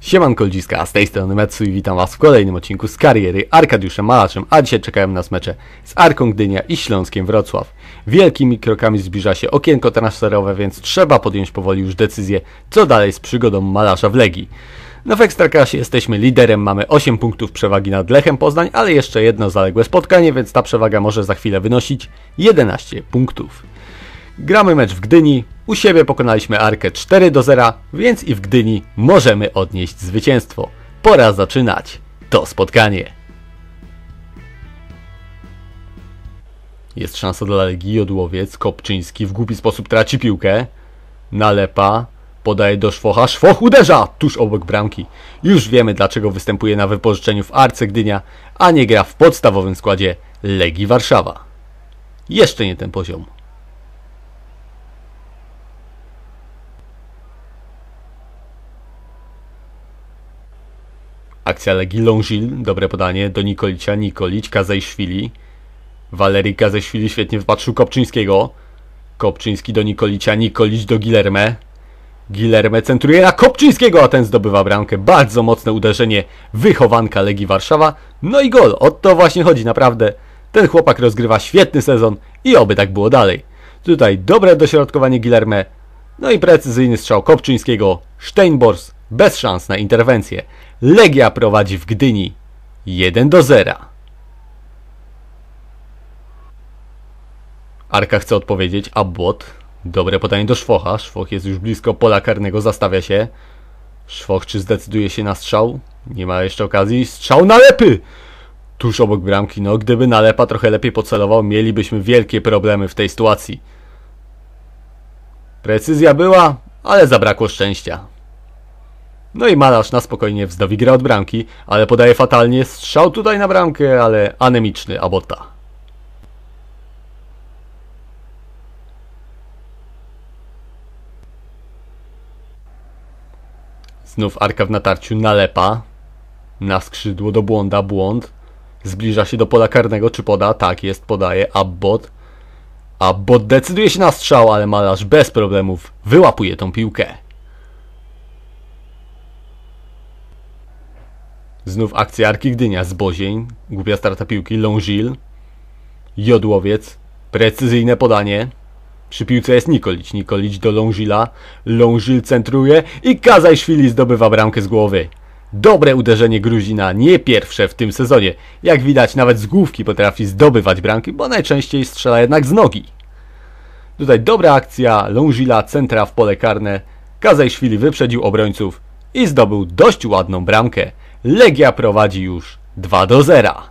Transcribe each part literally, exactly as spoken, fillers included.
Siemanko ludziska, z tej strony Metsu i witam was w kolejnym odcinku z kariery Arkadiuszem Malaczem, a dzisiaj czekają nas mecze z Arką Gdynia i Śląskiem Wrocław. Wielkimi krokami zbliża się okienko transferowe, więc trzeba podjąć powoli już decyzję, co dalej z przygodą Malarza w Legii. No w Ekstraklasie jesteśmy liderem, mamy osiem punktów przewagi nad Lechem Poznań, ale jeszcze jedno zaległe spotkanie, więc ta przewaga może za chwilę wynosić jedenaście punktów. Gramy mecz w Gdyni, u siebie pokonaliśmy Arkę cztery do zera, więc i w Gdyni możemy odnieść zwycięstwo. Pora zaczynać to spotkanie. Jest szansa dla Legii, Jodłowiec, Kopczyński w głupi sposób traci piłkę. Nalepa, podaje do Szwocha, Szwoch uderza tuż obok bramki. Już wiemy, dlaczego występuje na wypożyczeniu w Arce Gdynia, a nie gra w podstawowym składzie Legii Warszawa. Jeszcze nie ten poziom. Akcja Legii, Longil, dobre podanie do Nikolicia, Nikolić, Kazajszwili. Walerii Kazajszwili świetnie wypatrzył Kopczyńskiego. Kopczyński do Nikolicia, Nikolić do Gilerme. Gilerme centruje na Kopczyńskiego, a ten zdobywa bramkę. Bardzo mocne uderzenie wychowanka Legii Warszawa. No i gol, o to właśnie chodzi naprawdę. Ten chłopak rozgrywa świetny sezon i oby tak było dalej. Tutaj dobre dośrodkowanie Gilerme. No i precyzyjny strzał Kopczyńskiego. Steinbors bez szans na interwencję. Legia prowadzi w Gdyni jeden do zera. Arka chce odpowiedzieć, Abbot. Dobre podanie do Szwocha. Szwoch jest już blisko pola karnego, zastawia się. Szwoch czy zdecyduje się na strzał? Nie ma jeszcze okazji. Strzał Nalepy! Tuż obok bramki. No, gdyby Nalepa trochę lepiej pocelował, mielibyśmy wielkie problemy w tej sytuacji. Precyzja była, ale zabrakło szczęścia. No i Malarz na spokojnie wznowi grę od bramki, ale podaje fatalnie. Strzał tutaj na bramkę, ale anemiczny Abota. Znów Arka w natarciu, Nalepa. Na skrzydło do Błąda, Błąd. Zbliża się do pola karnego, czy poda? Tak, jest, podaje, Abbot. Abbot decyduje się na strzał, ale Malarz bez problemów wyłapuje tą piłkę. Znów akcja Arki Gdynia, Zbozień, głupia strata piłki, Longil, Jodłowiec, precyzyjne podanie, przy piłce jest Nikolić, Nikolić do Longila, Longil centruje i Kazajszwili zdobywa bramkę z głowy. Dobre uderzenie Gruzina, nie pierwsze w tym sezonie, jak widać nawet z główki potrafi zdobywać bramki, bo najczęściej strzela jednak z nogi. Tutaj dobra akcja Longila, centra w pole karne, Kazajszwili wyprzedził obrońców i zdobył dość ładną bramkę. Legia prowadzi już dwa do zera.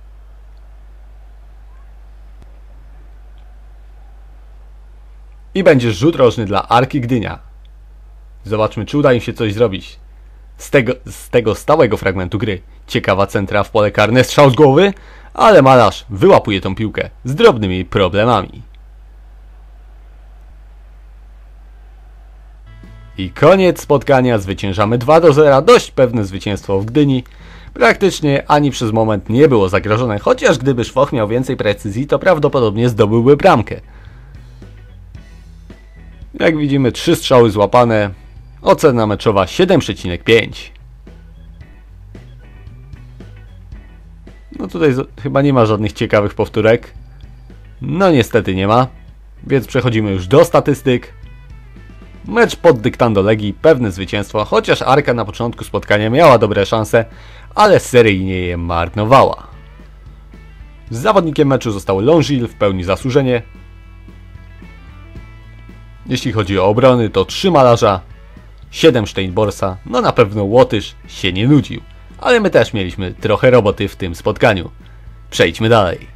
I będzie rzut rożny dla Arki Gdynia. Zobaczmy, czy uda im się coś zrobić z tego, z tego stałego fragmentu gry. Ciekawa centra w pole karne, strzał z głowy, ale Malarz wyłapuje tą piłkę z drobnymi problemami. I koniec spotkania, zwyciężamy dwa do zera, dość pewne zwycięstwo w Gdyni. Praktycznie ani przez moment nie było zagrożone, chociaż gdyby Szwoch miał więcej precyzji, to prawdopodobnie zdobyłby bramkę. Jak widzimy, trzy strzały złapane, ocena meczowa siedem przecinek pięć. No tutaj chyba nie ma żadnych ciekawych powtórek. No niestety nie ma, więc przechodzimy już do statystyk. Mecz pod dyktando Legii, pewne zwycięstwo, chociaż Arka na początku spotkania miała dobre szanse, ale seryjnie je marnowała. Zawodnikiem meczu został Longil, w pełni zasłużenie. Jeśli chodzi o obrony, to trzy Malarza, siedem Steinborsa, no na pewno Łotysz się nie nudził, ale my też mieliśmy trochę roboty w tym spotkaniu. Przejdźmy dalej.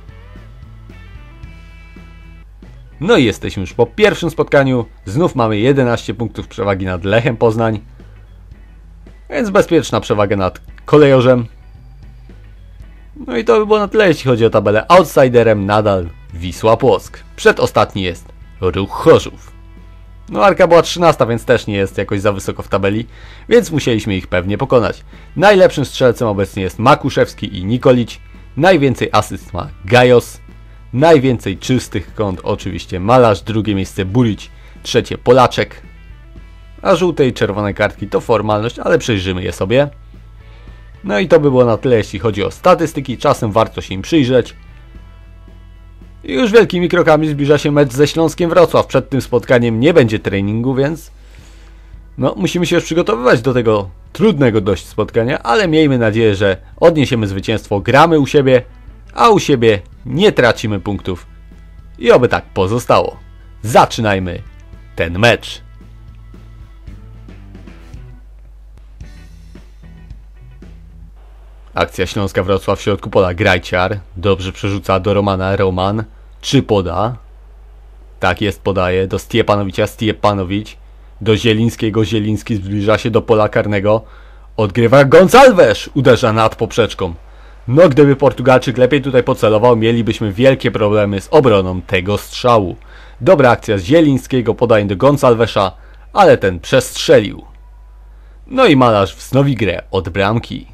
No i jesteśmy już po pierwszym spotkaniu. Znów mamy jedenaście punktów przewagi nad Lechem Poznań. Więc bezpieczna przewaga nad Kolejorzem. No i to by było na tyle, jeśli chodzi o tabelę. Outsiderem nadal Wisła Płock. Przedostatni jest Ruch Chorzów. No Arka była trzynasta, więc też nie jest jakoś za wysoko w tabeli, więc musieliśmy ich pewnie pokonać. Najlepszym strzelcem obecnie jest Makuszewski i Nikolić. Najwięcej asyst ma Gajos. Najwięcej czystych kąt oczywiście Malarz, drugie miejsce Bulić, trzecie Polaczek. A żółte i czerwone kartki to formalność, ale przejrzymy je sobie. No i to by było na tyle, jeśli chodzi o statystyki. Czasem warto się im przyjrzeć. I już wielkimi krokami zbliża się mecz ze Śląskiem Wrocław. Przed tym spotkaniem nie będzie treningu, więc no, musimy się już przygotowywać do tego trudnego dość spotkania, ale miejmy nadzieję, że odniesiemy zwycięstwo, gramy u siebie, a u siebie nie tracimy punktów. I oby tak pozostało. Zaczynajmy ten mecz. Akcja Śląska Wrocław w środku pola. Grajciar dobrze przerzuca do Romana. Roman czy poda? Tak jest, podaje do Stiepanowicza. Stiepanowicz do Zielińskiego. Zieliński zbliża się do pola karnego. Odgrywa Gonçalves. Uderza nad poprzeczką. No gdyby Portugalczyk lepiej tutaj pocelował, mielibyśmy wielkie problemy z obroną tego strzału. Dobra akcja z Zielińskiego. Podaje do Gonçalvesa, ale ten przestrzelił. No i Malarz wznowi grę od bramki.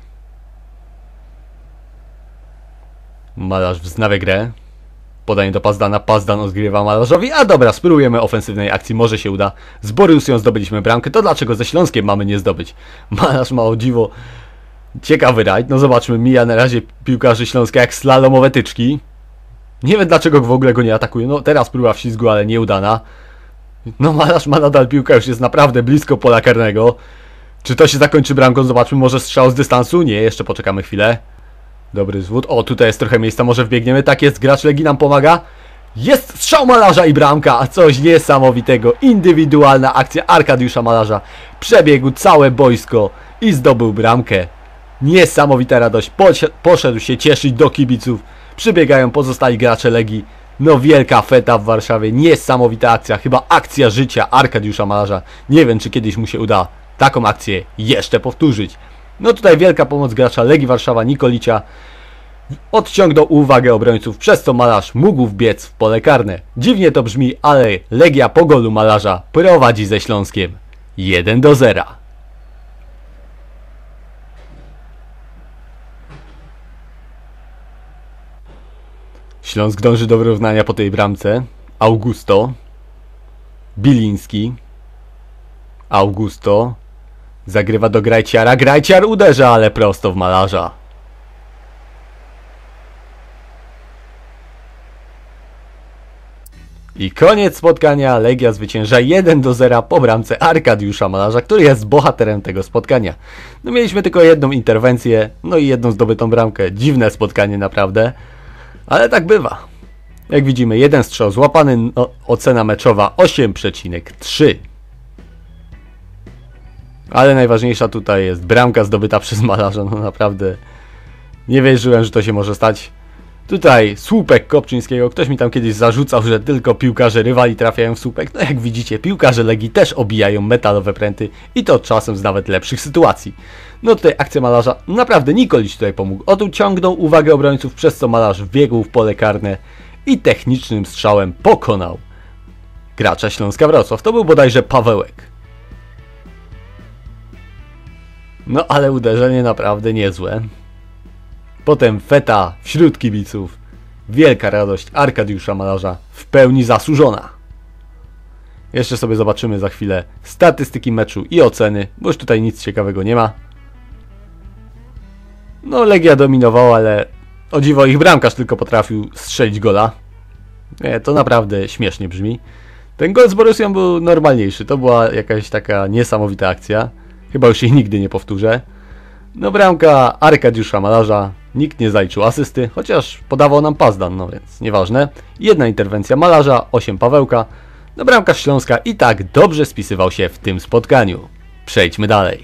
Malarz wznawia grę. Podanie do Pazdana. Pazdan odgrywa Malarzowi. A dobra, spróbujemy ofensywnej akcji. Może się uda. Z Borussią zdobyliśmy bramkę. To dlaczego ze Śląskiem mamy nie zdobyć? Malarz ma o dziwo ciekawy rajd. No zobaczmy. Mija na razie piłkarzy Śląska jak slalomowe tyczki. Nie wiem dlaczego w ogóle go nie atakuje. No teraz próba wślizgu, ale nieudana. No Malarz ma nadal piłkę. Już jest naprawdę blisko pola karnego. Czy to się zakończy bramką? Zobaczmy. Może strzał z dystansu? Nie. Jeszcze poczekamy chwilę. Dobry zwód. O, tutaj jest trochę miejsca, może wbiegniemy. Tak jest, gracz Legii nam pomaga. Jest strzał Malarza i bramka. Coś niesamowitego. Indywidualna akcja Arkadiusza Malarza. Przebiegł całe boisko i zdobył bramkę. Niesamowita radość. Poszedł się cieszyć do kibiców. Przybiegają pozostali gracze Legii. No wielka feta w Warszawie. Niesamowita akcja. Chyba akcja życia Arkadiusza Malarza. Nie wiem, czy kiedyś mu się uda taką akcję jeszcze powtórzyć. No tutaj wielka pomoc gracza Legii Warszawa, Nikolicia. Odciągnął uwagę obrońców, przez co Malarz mógł wbiec w pole karne. Dziwnie to brzmi, ale Legia po golu Malarza prowadzi ze Śląskiem jeden do zera. Śląsk dąży do wyrównania po tej bramce. Augusto. Biliński. Augusto. Zagrywa do Grajciara. Grajciar uderza, ale prosto w Malarza. I koniec spotkania. Legia zwycięża jeden do zera po bramce Arkadiusza Malarza, który jest bohaterem tego spotkania. No mieliśmy tylko jedną interwencję, no i jedną zdobytą bramkę. Dziwne spotkanie naprawdę, ale tak bywa. Jak widzimy, jeden strzał złapany, no, ocena meczowa osiem przecinek trzy. Ale najważniejsza tutaj jest bramka zdobyta przez Malarza. No naprawdę nie wierzyłem, że to się może stać. Tutaj słupek Kopczyńskiego. Ktoś mi tam kiedyś zarzucał, że tylko piłkarze rywali trafiają w słupek. No jak widzicie, piłkarze Legii też obijają metalowe pręty i to czasem z nawet lepszych sytuacji. No tutaj akcja Malarza. Naprawdę Nikolić tutaj pomógł. Odciągnął uwagę obrońców, przez co Malarz wbiegł w pole karne i technicznym strzałem pokonał gracza Śląska Wrocław. To był bodajże Pawełek. No ale uderzenie naprawdę niezłe. Potem feta wśród kibiców. Wielka radość Arkadiusza Malarza, w pełni zasłużona. Jeszcze sobie zobaczymy za chwilę statystyki meczu i oceny, bo już tutaj nic ciekawego nie ma. No Legia dominowała, ale o dziwo ich bramkarz tylko potrafił strzelić gola. Nie, to naprawdę śmiesznie brzmi. Ten gol z Borussią był normalniejszy, to była jakaś taka niesamowita akcja. Chyba już jej nigdy nie powtórzę. No bramka Arkadiusza Malarza. Nikt nie zaliczył asysty, chociaż podawał nam Pazdan, no więc nieważne. Jedna interwencja Malarza, osiem Pawełka. No bramkarz Śląska i tak dobrze spisywał się w tym spotkaniu. Przejdźmy dalej.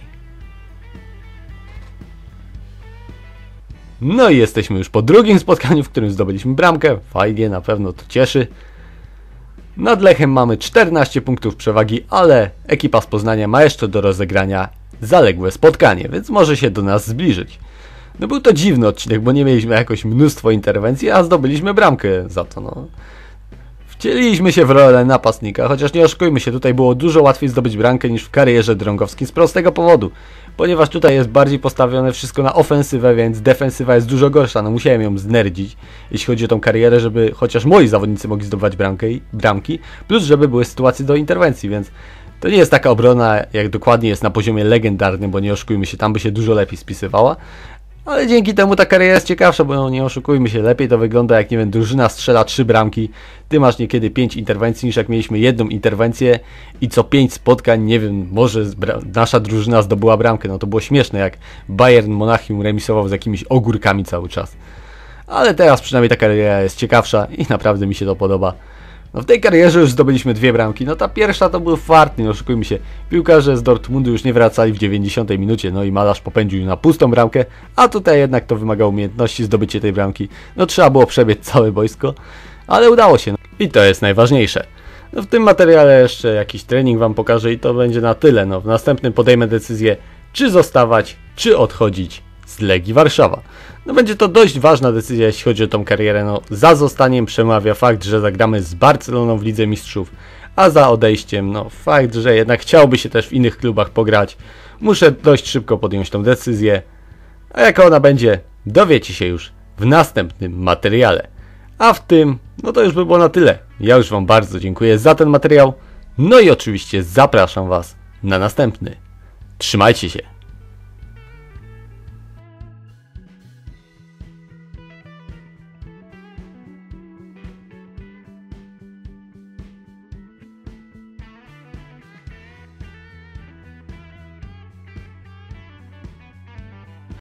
No i jesteśmy już po drugim spotkaniu, w którym zdobyliśmy bramkę. Fajnie, na pewno to cieszy. Nad Lechem mamy czternaście punktów przewagi, ale ekipa z Poznania ma jeszcze do rozegrania zaległe spotkanie, więc może się do nas zbliżyć. No był to dziwny odcinek, bo nie mieliśmy jakoś mnóstwo interwencji, a zdobyliśmy bramkę za to, no. Wcieliliśmy się w rolę napastnika, chociaż nie oszukujmy się, tutaj było dużo łatwiej zdobyć bramkę niż w karierze Drągowskim z prostego powodu. Ponieważ tutaj jest bardziej postawione wszystko na ofensywę, więc defensywa jest dużo gorsza, no musiałem ją znerdzić, jeśli chodzi o tą karierę, żeby chociaż moi zawodnicy mogli zdobywać bramkę, bramki, plus żeby były sytuacje do interwencji, więc To nie jest taka obrona, jak dokładnie jest na poziomie legendarnym, bo nie oszukujmy się, tam by się dużo lepiej spisywała. Ale dzięki temu ta kariera jest ciekawsza, bo no, nie oszukujmy się, lepiej to wygląda jak, nie wiem, drużyna strzela trzy bramki, ty masz niekiedy pięć interwencji, niż jak mieliśmy jedną interwencję i co pięć spotkań, nie wiem, może nasza drużyna zdobyła bramkę. No to było śmieszne, jak Bayern Monachium remisował z jakimiś ogórkami cały czas. Ale teraz przynajmniej ta kariera jest ciekawsza i naprawdę mi się to podoba. No w tej karierze już zdobyliśmy dwie bramki, no ta pierwsza to był fart, nie oszukujmy się. Piłkarze z Dortmundu już nie wracali w dziewięćdziesiątej minucie, no i Malarz popędził na pustą bramkę, a tutaj jednak to wymagało umiejętności zdobycie tej bramki. No trzeba było przebiec całe boisko, ale udało się. No. I to jest najważniejsze. No w tym materiale jeszcze jakiś trening wam pokażę i to będzie na tyle. No w następnym podejmę decyzję, czy zostawać, czy odchodzić z Legii Warszawa. No będzie to dość ważna decyzja, jeśli chodzi o tą karierę. No za zostaniem przemawia fakt, że zagramy z Barceloną w Lidze Mistrzów, a za odejściem, no fakt, że jednak chciałby się też w innych klubach pograć. Muszę dość szybko podjąć tą decyzję, a jaka ona będzie, dowiecie się już w następnym materiale. A w tym, no to już by było na tyle. Ja już wam bardzo dziękuję za ten materiał, no i oczywiście zapraszam was na następny. Trzymajcie się.